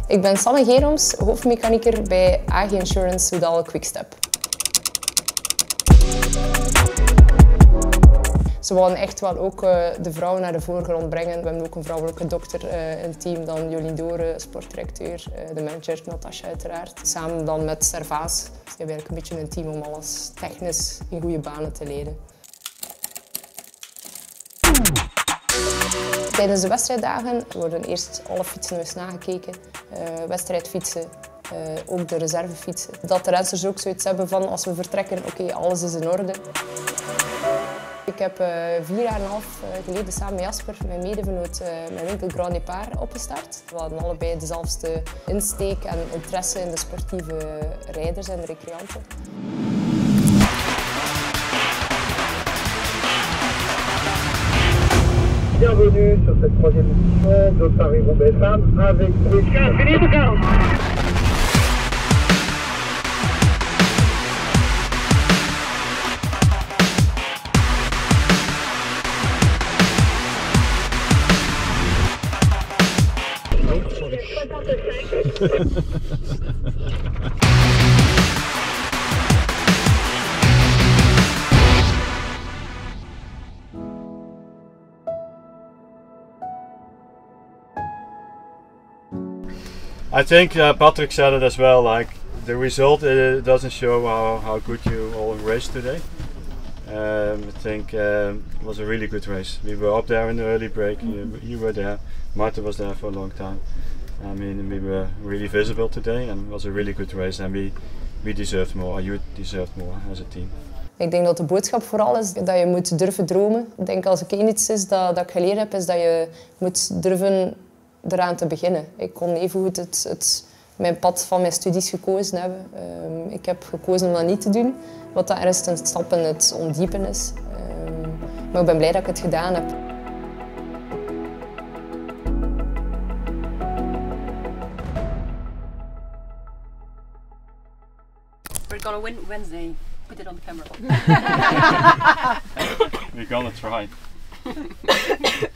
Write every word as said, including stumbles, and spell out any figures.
Ik ben Sanne Geroms, hoofdmechanieker bij A G Insurance Soudal Quickstep. Ze wilden echt wel ook uh, de vrouwen naar de voorgrond brengen. We hebben ook een vrouwelijke dokter uh, in het team, dan Jolien Doren, sportdirecteur, uh, de manager Natasja uiteraard. Samen dan met Servaas. Dus we hebben eigenlijk een beetje een team om alles technisch in goede banen te leiden. Tijdens de wedstrijddagen worden eerst alle fietsen eens nagekeken. Uh, wedstrijdfietsen, uh, ook de reservefietsen. Dat de renners ook zoiets hebben van als we vertrekken, oké, okay, alles is in orde. Ik heb uh, vier jaar en een half uh, geleden samen met Jasper, mijn medevenoot, uh, mijn winkel Grand Départ opgestart. We hadden allebei dezelfde insteek en interesse in de sportieve rijders en de recreanten. Bienvenue sur cette troisième édition de Paris-Roubaix Femmes avec Philippe Garde. I think uh, Patrick said it as well, like the result uh, doesn't show how, how good you all raced today. Um, I think um, it was a really good race. We were up there in the early break, you, you were there, Marta was there for a long time. I mean, we were really visible today and it was a really good race and we, we deserved more, or you deserved more as a team. Ik denk dat de boodschap vooral is dat je moet durven dromen. Ik denk als ik één iets is dat, dat ik geleerd heb, is dat je moet durven eraan te beginnen. Ik kon evengoed het, het, mijn pad van mijn studies gekozen hebben. Um, ik heb gekozen om dat niet te doen, wat dat ergens een stap in het ondiepen is. Um, maar ik ben blij dat ik het gedaan heb. We're gonna win Wednesday. Put it on camera. We're gonna try.